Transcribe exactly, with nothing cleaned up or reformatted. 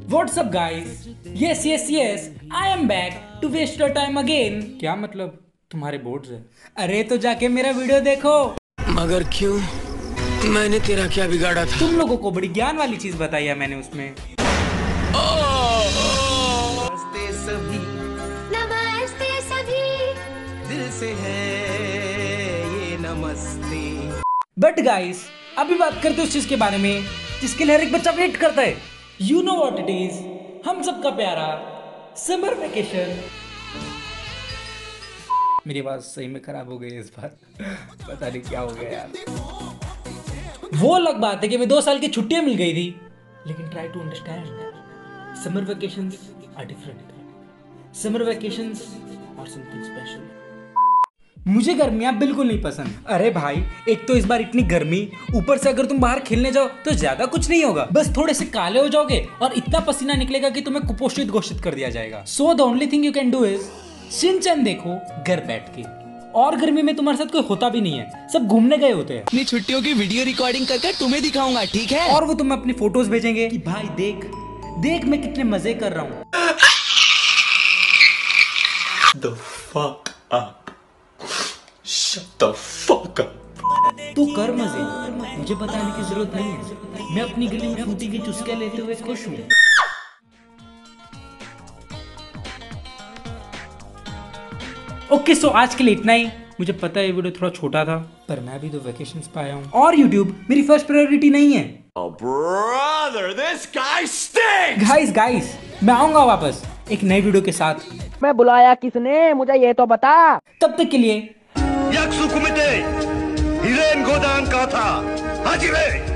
What's up guys? Yes yes yes, I am back to waste your time again. क्या मतलब तुम्हारे boards है? अरे तो जाके मेरा वीडियो देखो। मगर क्यों? मैंने तेरा क्या बिगाड़ा था? तुम लोगों को बड़ी ज्ञान वाली चीज बताई है मैंने उसमें। नमस्ते सभी, नमस्ते सभी, दिल से है ये नमस्ते। बट गाइस, अभी बात करते हैं उस चीज के बारे में जिसके लिए हर एक बच्चा वेट करता है। You know what it is, हम सबका प्यारा समर वेकेशन। मेरी आवाज सही में खराब हो गई इस बार। पता नहीं क्या हो गया यार। वो अलग बात है कि मैं दो साल की छुट्टियां मिल गई थी, लेकिन try to understand, summer vacations are different. Summer vacations are something special. मुझे गर्मियां बिल्कुल नहीं पसंद। अरे भाई, एक तो इस बार इतनी गर्मी, ऊपर से अगर तुम बाहर खेलने जाओ तो ज्यादा कुछ नहीं होगा, बस थोड़े से काले हो जाओगे और इतना पसीना निकलेगा कि तुम्हें कुपोषित घोषित कर दिया जाएगा। So the only thing you can do is Shinchan देखो घर बैठ के। और गर्मी में तुम्हारे साथ कोई होता भी नहीं है, सब घूमने गए होते हैं। अपनी छुट्टियों की वीडियो रिकॉर्डिंग करके तुम्हें दिखाऊंगा, ठीक है? और वो तुम्हें अपनी फोटोज भेजेंगे कि भाई देख देख मैं कितने मजे कर रहा हूँ। The fuck up. Shut the fuck up. तू कर मजे, मुझे बताने की जरूरत नहीं है। मैं अपनी गली में फ्रूटी की चुस्कियां लेते हुए खुश हूँ। ओके सो आज के लिए इतना ही। मुझे पता है ये वीडियो थोड़ा छोटा था, पर मैं भी तो वेकेशंस पे आया हूँ और यूट्यूब मेरी फर्स्ट प्रायोरिटी नहीं है। Oh brother, this guy stinks. Guys guys, मैं आऊंगा वापस एक नई वीडियो के साथ। मैं बुलाया किसने, मुझे ये तो बता। तब तक के लिए Yaksu kumite, hiren godan kata, hajime.